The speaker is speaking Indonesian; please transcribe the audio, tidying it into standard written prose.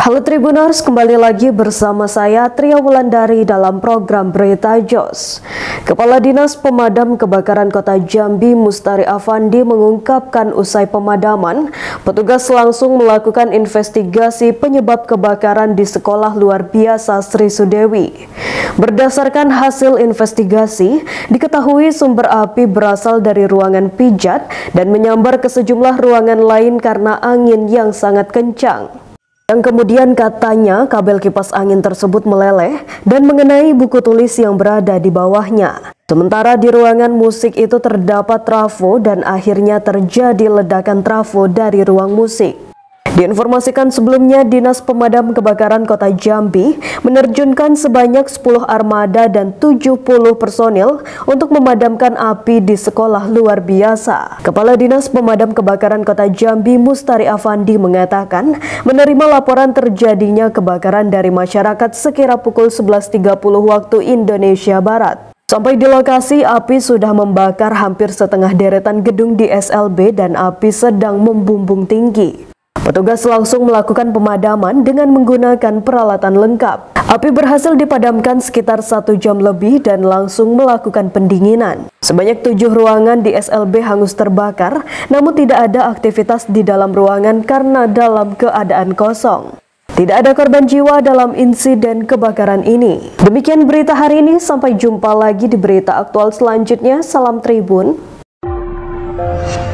Halo Tribuners, kembali lagi bersama saya Tria Wulandari dalam program Berita Jos. Kepala Dinas Pemadam Kebakaran Kota Jambi Mustari Afandi mengungkapkan usai pemadaman, petugas langsung melakukan investigasi penyebab kebakaran di sekolah luar biasa Sri Sudewi. Berdasarkan hasil investigasi, diketahui sumber api berasal dari ruangan pijat dan menyambar ke sejumlah ruangan lain karena angin yang sangat kencang. Yang kemudian katanya kabel kipas angin tersebut meleleh dan mengenai buku tulis yang berada di bawahnya. Sementara di ruangan musik itu terdapat trafo dan akhirnya terjadi ledakan trafo dari ruang musik. Diinformasikan sebelumnya, Dinas Pemadam Kebakaran Kota Jambi menerjunkan sebanyak 10 armada dan 70 personil untuk memadamkan api di sekolah luar biasa. Kepala Dinas Pemadam Kebakaran Kota Jambi Mustari Afandi mengatakan menerima laporan terjadinya kebakaran dari masyarakat sekira pukul 11.30 waktu Indonesia Barat. Sampai di lokasi, api sudah membakar hampir setengah deretan gedung di SLB dan api sedang membumbung tinggi. Petugas langsung melakukan pemadaman dengan menggunakan peralatan lengkap. Api berhasil dipadamkan sekitar 1 jam lebih dan langsung melakukan pendinginan. Sebanyak 7 ruangan di SLB hangus terbakar, namun tidak ada aktivitas di dalam ruangan karena dalam keadaan kosong. Tidak ada korban jiwa dalam insiden kebakaran ini. Demikian berita hari ini, sampai jumpa lagi di berita aktual selanjutnya. Salam Tribun.